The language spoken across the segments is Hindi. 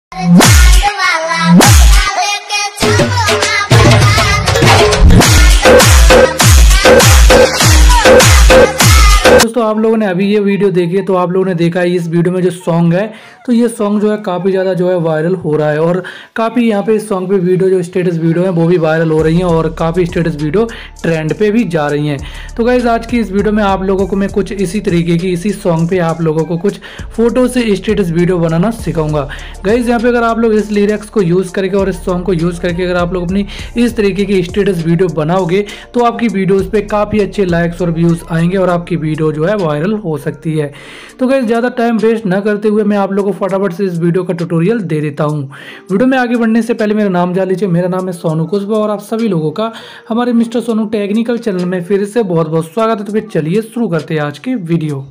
दोस्तों आप लोगों ने अभी ये वीडियो देखी है तो आप लोगों ने देखा है इस वीडियो में जो सॉन्ग है तो ये सॉन्ग जो है काफ़ी ज़्यादा जो है वायरल हो रहा है और काफ़ी यहाँ पे इस सॉन्ग पे वीडियो जो स्टेटस वीडियो है वो भी वायरल हो रही हैं और काफ़ी स्टेटस वीडियो ट्रेंड पे भी जा रही हैं। तो गाइस आज की इस वीडियो में आप लोगों को मैं कुछ इसी तरीके की इसी सॉन्ग पे आप लोगों को कुछ फोटो से स्टेटस वीडियो बनाना सिखाऊंगा। गाइस यहाँ पे अगर आप लोग इस लिरिक्स को यूज़ करके और इस सॉन्ग को यूज़ करके अगर आप लोग अपनी इस तरीके की स्टेटस वीडियो बनाओगे तो आपकी वीडियोज़ पे काफ़ी अच्छे लाइक्स और व्यूज़ आएंगे और आपकी वीडियो जो है वायरल हो सकती है। तो गाइस ज़्यादा टाइम वेस्ट ना करते हुए मैं आप लोगों को फटाफट से इस वीडियो का ट्यूटोरियल दे देता हूं। वीडियो में आगे बढ़ने से पहले मेरा नाम जान लीजिए। मेरा नाम है सोनू कुशवा और आप सभी लोगों का हमारे मिस्टर सोनू टेक्निकल चैनल में फिर से बहुत बहुत स्वागत है। तो फिर चलिए शुरू करते हैं आज की वीडियो।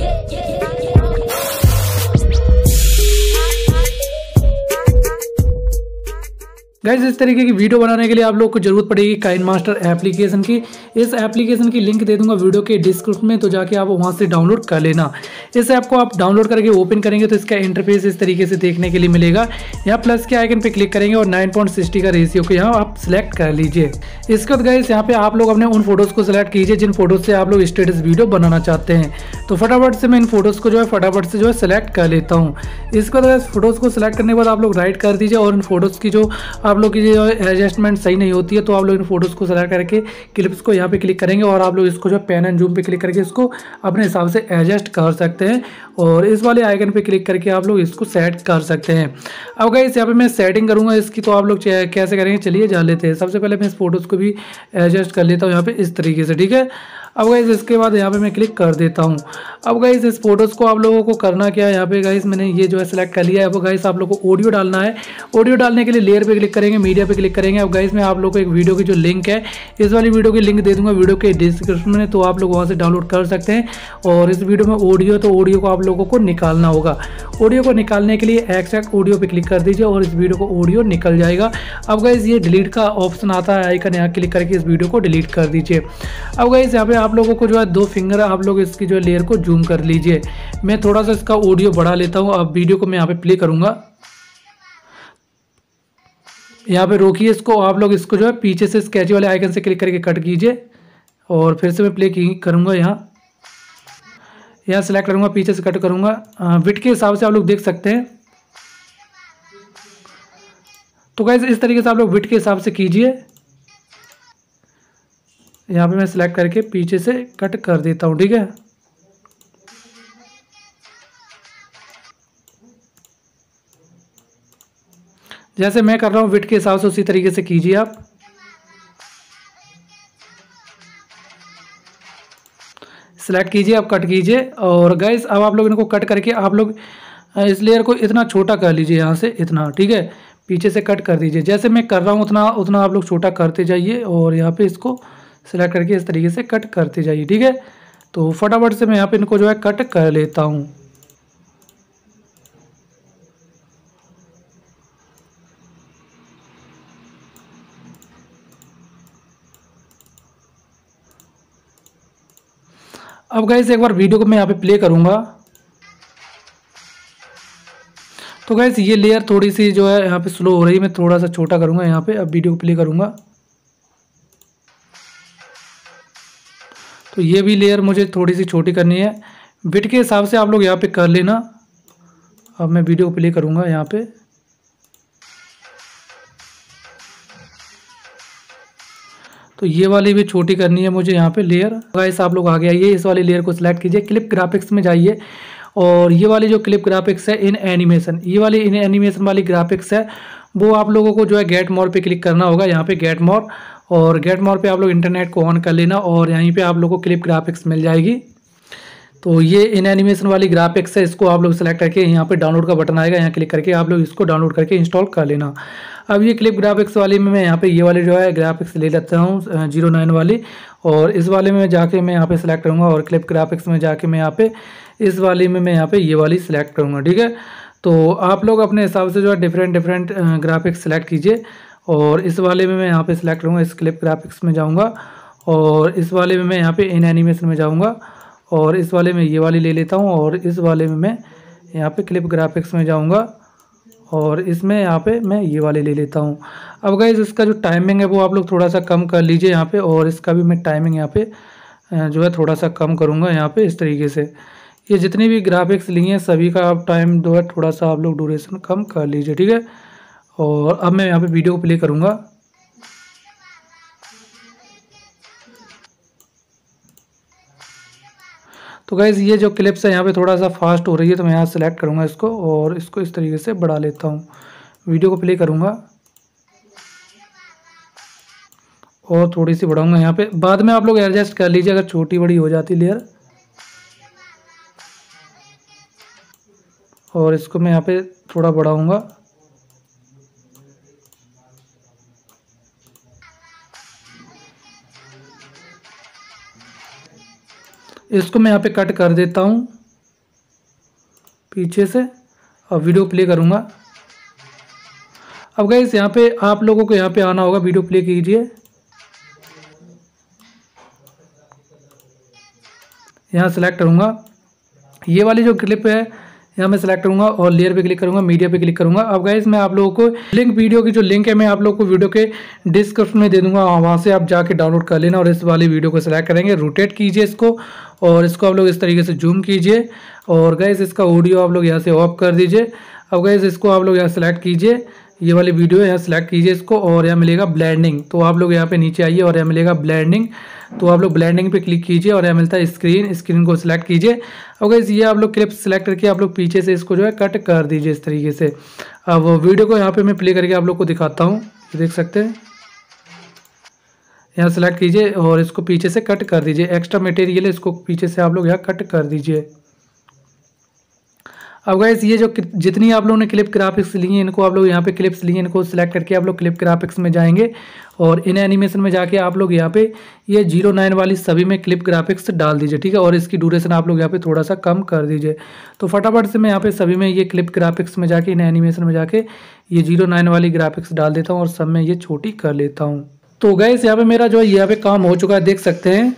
गाइस इस तरीके की वीडियो बनाने के लिए आप लोग को जरूरत पड़ेगी काइनमास्टर एप्लीकेशन की। इस एप्लीकेशन की लिंक दे दूंगा वीडियो के डिस्क्रिप्शन में, तो जाके आप वहां से डाउनलोड कर लेना। इस ऐप को आप डाउनलोड करके ओपन करेंगे तो इसका इंटरफेस इस तरीके से देखने के लिए मिलेगा। यहाँ प्लस के आइकन पे क्लिक करेंगे और 9:60 का रेशियो को यहाँ आप सिलेक्ट कर लीजिए। इसके बाद गाइस यहाँ पे आप लोग अपने उन फोटोज को सिलेक्ट कीजिए जिन फोटोज से आप लोग स्टेटस वीडियो बनाना चाहते हैं। तो फटाफट से मैं इन फोटोज को जो है फटाफट से जो है सिलेक्ट कर लेता हूँ। इसके बाद फोटोज को सिलेक्ट करने के बाद आप लोग राइट कर दीजिए और इन फोटोज की जो आप लोग की जो एडजस्टमेंट सही नहीं होती है तो आप लोग इन फोटोज को सेलेक्ट करके क्लिप्स को यहाँ पे क्लिक करेंगे और आप लोग इसको जो पेन एंड जूम पे क्लिक करके इसको अपने हिसाब से एडजस्ट कर सकते हैं और इस वाले आइकन पे क्लिक करके आप लोग इसको सेट कर सकते हैं। अब गाइस यहाँ पे मैं सेटिंग करूंगा इसकी, तो आप लोग कैसे करेंगे चलिए जान लेते हैं। सबसे पहले मैं इस फोटोज को भी एडजस्ट कर लेता हूँ यहाँ पे इस तरीके से, ठीक है। अब गाइस इसके बाद यहाँ पे मैं क्लिक कर देता हूँ। अब गाइस इस फोटोज़ को आप लोगों को करना क्या है, यहाँ पे गाइस मैंने ये जो है सिलेक्ट कर लिया है। अब गाइस आप लोगों को ऑडियो डालना है। ऑडियो डालने के लिए लेयर पे क्लिक करेंगे, मीडिया पे क्लिक करेंगे। अब गाइस मैं आप लोगों को एक वीडियो की जो लिंक है इस वाली वीडियो की लिंक दे दूंगा वीडियो के डिस्क्रिप्शन में, तो आप लोग वहाँ से डाउनलोड कर सकते हैं। और इस वीडियो में ऑडियो, तो ऑडियो को आप लोगों को निकालना होगा। ऑडियो को निकालने के लिए एक्सट्रैक्ट ऑडियो पे क्लिक कर दीजिए और इस वीडियो को ऑडियो निकल जाएगा। अब गाइस ये डिलीट का ऑप्शन आता है आइकन, यहाँ क्लिक करके इस वीडियो को डिलीट कर दीजिए। अब गाइस यहाँ पे आप लोगों को जो है 2 फिंगर आप लोग इसकी जो लेयर को जूम कर लीजिए। मैं थोड़ा सा इसका ऑडियो बढ़ा लेता हूँ। अब वीडियो को मैं यहाँ पे प्ले करूंगा, यहाँ पे रोकिए इसको। आप लोग इसको जो है पीछे से स्केच वाले आइकन से क्लिक करके कट कीजिए और फिर से मैं प्ले करूंगा। यहाँ सेलेक्ट करूंगा, पीछे से कट करूंगा। विड्थ के हिसाब से आप लोग देख सकते हैं। तो गाइस इस तरीके से आप लोग विड्थ के हिसाब से कीजिए। यहाँ पे मैं सिलेक्ट करके पीछे से कट कर देता हूँ, ठीक है। जैसे मैं कर रहा हूँ विड्थ के हिसाब से उसी तरीके से कीजिए आप। सिलेक्ट कीजिए, अब कट कीजिए। और गाइस अब आप लोग इनको कट करके आप लोग इस लेयर को इतना छोटा कर लीजिए, यहाँ से इतना, ठीक है। पीछे से कट कर दीजिए, जैसे मैं कर रहा हूँ उतना उतना आप लोग छोटा करते जाइए और यहाँ पे इसको सेलेक्ट करके इस तरीके से कट करते जाइए, ठीक है। तो फटाफट से मैं यहाँ पे इनको जो है कट कर लेता हूँ। अब गाइस एक बार वीडियो को मैं यहाँ पे प्ले करूँगा। तो गाइस ये लेयर थोड़ी सी जो है यहाँ पे स्लो हो रही है, मैं थोड़ा सा छोटा करूँगा यहाँ पे। अब वीडियो को प्ले करूँगा तो ये भी लेयर मुझे थोड़ी सी छोटी करनी है। विड्थ के हिसाब से आप लोग यहाँ पे कर लेना। अब मैं वीडियो को प्ले करूँगा यहाँ पे। तो ये वाली भी छोटी करनी है मुझे यहाँ पे लेयर। गाइस आप लोग आगे आइए, इस वाली लेयर को सिलेक्ट कीजिए, क्लिप ग्राफिक्स में जाइए और ये वाली जो क्लिप ग्राफिक्स है इन एनिमेशन, ये वाली इन एनिमेशन वाली ग्राफिक्स है वो आप लोगों को जो है गेट मोर पे क्लिक करना होगा। यहाँ पे गेट मोर, और गेट मोर पे आप लोग इंटरनेट को ऑन कर लेना और यहीं पे आप लोगों को क्लिप ग्राफिक्स मिल जाएगी। तो ये इन एनिमेशन वाली ग्राफिक्स है, इसको आप लोग सेलेक्ट करके यहाँ पे डाउनलोड का बटन आएगा, यहाँ क्लिक करके आप लोग इसको डाउनलोड करके इंस्टॉल कर लेना। अब ये क्लिप ग्राफिक्स वाली में मैं यहाँ पे ये वाली जो है ग्राफिक्स ले लेता हूँ 09 वाली, और इस वाले में जाके मैं यहाँ पे सिलेक्ट करूँगा और क्लिप ग्राफिक्स में जाके मैं यहाँ पे इस वाली में मैं यहाँ पे ये वाली सिलेक्ट करूँगा, ठीक है। तो आप लोग अपने हिसाब से जो है डिफरेंट ग्राफिक्स सेलेक्ट कीजिए। और इस वाले में मैं यहाँ पे सिलेक्ट करूँगा, इस क्लिप ग्राफिक्स में जाऊँगा और इस वाले में मैं यहाँ पे इन एनिमेशन में जाऊँगा और इस वाले में ये वाली ले लेता हूँ और इस वाले में मैं यहाँ पे क्लिप ग्राफिक्स में जाऊँगा और इसमें यहाँ पे मैं ये वाले ले लेता हूँ। अब गाइस इसका जो टाइमिंग है वो आप लोग थोड़ा सा कम कर लीजिए यहाँ पे, और इसका भी मैं टाइमिंग यहाँ पे जो है थोड़ा सा कम करूँगा यहाँ पे इस तरीके से। ये जितनी भी ग्राफिक्स लिए हैं सभी का आप टाइम जो है थोड़ा सा आप लोग ड्यूरेशन कम कर लीजिए, ठीक है। और अब मैं यहाँ पे वीडियो को प्ले करूँगा। तो गाइज़ ये जो क्लिप्स है यहाँ पे थोड़ा सा फास्ट हो रही है, तो मैं यहाँ सेलेक्ट करूँगा इसको और इसको इस तरीके से बढ़ा लेता हूँ। वीडियो को प्ले करूँगा और थोड़ी सी बढ़ाऊँगा यहाँ पे। बाद में आप लोग एडजस्ट कर लीजिए अगर छोटी बड़ी हो जाती लेयर। और इसको मैं यहाँ पे थोड़ा बढ़ाऊँगा। इसको मैं यहाँ पे कट कर देता हूँ पीछे से और वीडियो प्ले करूँगा। अब गाइस यहाँ पे आप लोगों को यहाँ पे आना होगा, वीडियो प्ले कीजिए। यहाँ सेलेक्ट करूँगा, ये वाली जो क्लिप है यहाँ मैं सेलेक्ट करूँगा और लेयर पे क्लिक करूँगा, मीडिया पे क्लिक करूँगा। अब गाइस मैं आप लोगों को लिंक, वीडियो की जो लिंक है मैं आप लोगों को वीडियो के डिस्क्रिप्शन में दे दूँगा, वहाँ से आप जाके डाउनलोड कर लेना। और इस वाली वीडियो को सिलेक्ट करेंगे, रोटेट कीजिए इसको और इसको आप लोग इस तरीके से जूम कीजिए। और गाइस इसका ऑडियो आप लोग यहाँ से ऑफ कर दीजिए। अब गाइस इसको आप लोग यहाँ सेलेक्ट कीजिए, ये वाली वीडियो है, यहाँ सेलेक्ट कीजिए इसको और यहाँ मिलेगा ब्लेंडिंग। तो आप लोग यहाँ पे नीचे आइए और यहाँ मिलेगा ब्लेंडिंग, तो आप लोग ब्लेंडिंग पे क्लिक कीजिए और यहाँ मिलता है स्क्रीन, स्क्रीन को सिलेक्ट कीजिए। और गाइस ये आप लोग क्लिप सेलेक्ट करके आप लोग पीछे से इसको जो है कट कर दीजिए इस तरीके से। अब वीडियो को यहाँ पे मैं प्ले करके आप लोग को दिखाता हूँ, ये देख सकते हैं। यहाँ सेलेक्ट कीजिए और इसको पीछे से कट कर दीजिए, एक्स्ट्रा मटेरियल है इसको पीछे से आप लोग यहाँ कट कर दीजिए। अब गाइस ये जो जितनी आप लोगों ने क्लिप ग्राफिक्स ली हैं, इनको आप लोग यहाँ पे क्लिप्स लिए इनको सिलेक्ट करके आप लोग क्लिप ग्राफिक्स में जाएंगे और इन एनिमेशन में जाके आप लोग यहाँ पे ये 09 वाली सभी में क्लिप ग्राफिक्स डाल दीजिए, ठीक है। और इसकी ड्यूरेशन आप लोग यहाँ पे थोड़ा सा कम कर दीजिए। तो फटाफट से मैं यहाँ पे सभी में ये क्लिप ग्राफिक्स में जाके इन एनिमेशन में जाके ये 09 वाली ग्राफिक्स डाल देता हूँ और सब में ये छोटी कर लेता हूँ। तो गाइस यहाँ पे मेरा जो है यहाँ पे काम हो चुका है, देख सकते हैं।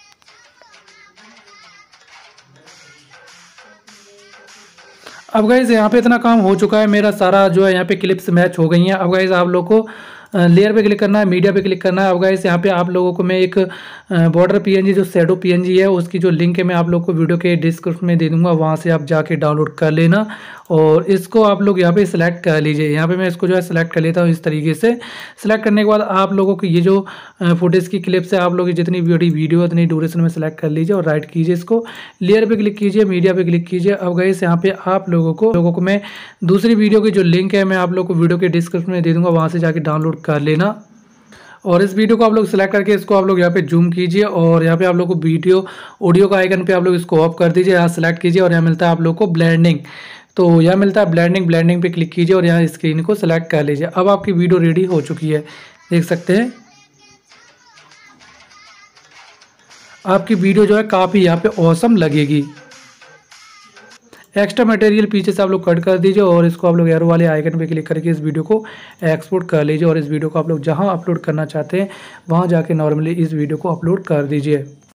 अब गाइस यहाँ पे इतना काम हो चुका है, मेरा सारा जो है यहाँ पे क्लिप्स मैच हो गई हैं। अब गाइस आप लोग को लेयर पे क्लिक करना है, मीडिया पे क्लिक करना है। अब गाइस यहाँ पे आप लोगों को मैं एक बॉर्डर पीएनजी जो शैडो पीएनजी है उसकी जो लिंक है मैं आप लोग को वीडियो के डिस्क्रिप्शन में दे दूंगा, वहाँ से आप जाके डाउनलोड कर लेना। और इसको आप लोग यहाँ पे सिलेक्ट कर लीजिए। यहाँ पे मैं इसको जो है सिलेक्ट कर लेता हूँ इस तरीके से। सिलेक्ट करने के बाद आप लोगों को ये जो फुटेज की क्लिप्स है आप लोग जितनी बड़ी वीडियो उतनी ड्यूरेशन में सिलेक्ट कर लीजिए और राइट कीजिए इसको, लेयर पे क्लिक कीजिए, मीडिया पे क्लिक कीजिए। अब गाइस यहाँ पे आप लोगों को मैं दूसरी वीडियो की जो लिंक है मैं आप लोग को वीडियो के डिस्क्रिप्शन में दे दूंगा, वहाँ से जाके डाउनलोड कर लेना। और इस वीडियो को आप लोग सिलेक्ट करके इसको आप लोग यहाँ पे जूम कीजिए और यहाँ पे आप लोग को वीडियो ऑडियो का आइकन पे आप लोग इसको ऑफ कर दीजिए, यहाँ सेलेक्ट कीजिए और यहाँ मिलता है आप लोग को ब्लेंडिंग। तो यहाँ मिलता है ब्लेंडिंग, ब्लेंडिंग पे क्लिक कीजिए और यहाँ स्क्रीन को सिलेक्ट कर लीजिए। अब आपकी वीडियो रेडी हो चुकी है, देख सकते हैं। आपकी वीडियो जो है काफ़ी यहाँ पे ऑसम लगेगी। एक्स्ट्रा मटेरियल पीछे से आप लोग कट कर दीजिए और इसको आप लोग एरो वाले आइकन पे क्लिक करके इस वीडियो को एक्सपोर्ट कर लीजिए और इस वीडियो को आप लोग जहां अपलोड करना चाहते हैं वहां जाके नॉर्मली इस वीडियो को अपलोड कर दीजिए।